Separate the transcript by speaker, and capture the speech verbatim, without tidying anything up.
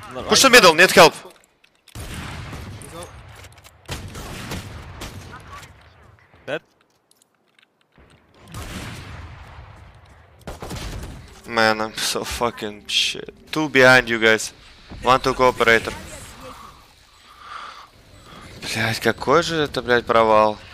Speaker 1: Push the middle, need help.
Speaker 2: Dead?
Speaker 1: Man, I'm so fucking shit. Two behind you guys. One to cooperator. Блять, какой же это, блять, провал.